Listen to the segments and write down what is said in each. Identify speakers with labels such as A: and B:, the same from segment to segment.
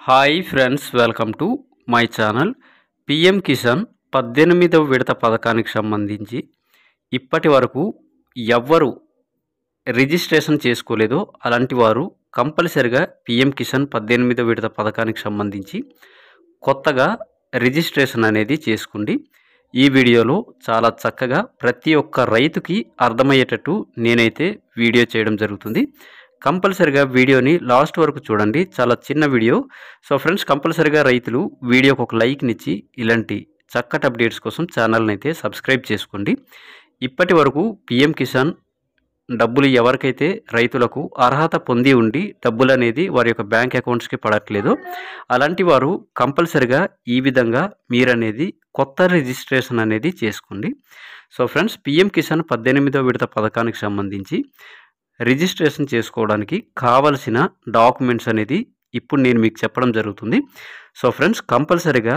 A: Hi friends, welcome to my channel. PM Kisan 18వ విడత పథకానికి సంబంధించి ఇప్పటి వరకు ఎవ్వరు రిజిస్ట్రేషన్ చేసుకోలేదో అలాంటి వారు కంపల్సరిగా పిఎం కిసాన్ 18వ విడత పథకానికి సంబంధించి కొత్తగా రిజిస్ట్రేషన్ అనేది చేసుకోండి. ఈ వీడియోలో చాలా చక్కగా ప్రతి ఒక్క రైతుకి అర్థమయ్యేటట్టు నేనైతే వీడియో చేయడం జరుగుతుంది. కంపల్సరిగా వీడియోని లాస్ట్ వరకు చూడండి, చాలా చిన్న వీడియో. సో ఫ్రెండ్స్, కంపల్సరిగా రైతులు వీడియోకి ఒక లైక్నిచ్చి ఇలాంటి చక్కటి అప్డేట్స్ కోసం ఛానల్ని అయితే సబ్స్క్రైబ్ చేసుకోండి. ఇప్పటి వరకు పిఎం కిసాన్ డబ్బులు ఎవరికైతే రైతులకు అర్హత పొంది ఉండి డబ్బులు అనేది వారి యొక్క బ్యాంక్ అకౌంట్స్కి పడట్లేదు, అలాంటి వారు కంపల్సరిగా ఈ విధంగా మీరనేది కొత్త రిజిస్ట్రేషన్ అనేది చేసుకోండి. సో ఫ్రెండ్స్, పిఎం కిసాన్ 18వ విడత పథకానికి సంబంధించి రిజిస్ట్రేషన్ చేసుకోవడానికి కావలసిన డాక్యుమెంట్స్ అనేది ఇప్పుడు నేను మీకు చెప్పడం జరుగుతుంది. సో ఫ్రెండ్స్, కంపల్సరిగా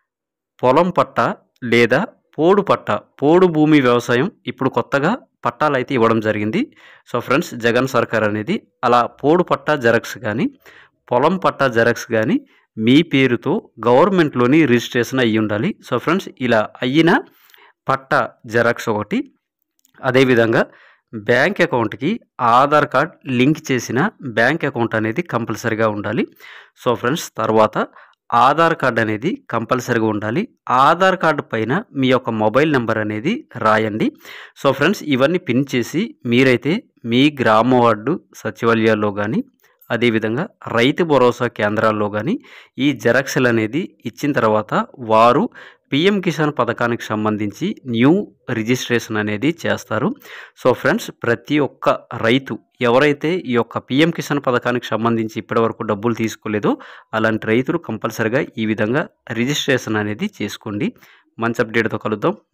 A: పొలం పట్టా లేదా పోడు పట్టా, పోడు భూమి వ్యవసాయం ఇప్పుడు కొత్తగా పట్టాలు అయితే ఇవ్వడం జరిగింది. సో ఫ్రెండ్స్, జగన్ సర్కార్ అనేది అలా పోడు పట్టా జెరాక్స్ కానీ పొలం పట్టా జెరాక్స్ కానీ మీ పేరుతో గవర్నమెంట్లోని రిజిస్ట్రేషన్ అయ్యి ఉండాలి. సో ఫ్రెండ్స్, ఇలా అయిన పట్టా జెరాక్స్ ఒకటి, అదేవిధంగా బ్యాంక్ అకౌంట్కి ఆధార్ కార్డ్ లింక్ చేసిన బ్యాంక్ అకౌంట్ అనేది కంపల్సరీగా ఉండాలి. సో ఫ్రెండ్స్, తర్వాత ఆధార్ కార్డ్ అనేది కంపల్సరీగా ఉండాలి. ఆధార్ కార్డు పైన మీ యొక్క మొబైల్ నెంబర్ అనేది రాయండి. సో ఫ్రెండ్స్, ఇవన్నీ పిన్ చేసి మీరైతే మీ గ్రామ వార్డు సచివాలయాల్లో కానీ అదేవిధంగా రైతు భరోసా కేంద్రాల్లో కానీ ఈ జెరాక్స్లు అనేది ఇచ్చిన తర్వాత వారు పిఎం కిసాన్ పథకానికి సంబంధించి న్యూ రిజిస్ట్రేషన్ అనేది చేస్తారు. సో ఫ్రెండ్స్, ప్రతి ఒక్క రైతు ఎవరైతే ఈ యొక్క పిఎం కిసాన్ పథకానికి సంబంధించి ఇప్పటివరకు డబ్బులు తీసుకోలేదో అలాంటి రైతులు కంపల్సరిగా ఈ విధంగా రిజిస్ట్రేషన్ అనేది చేసుకోండి. మంచి అప్డేట్తో కలుద్దాం.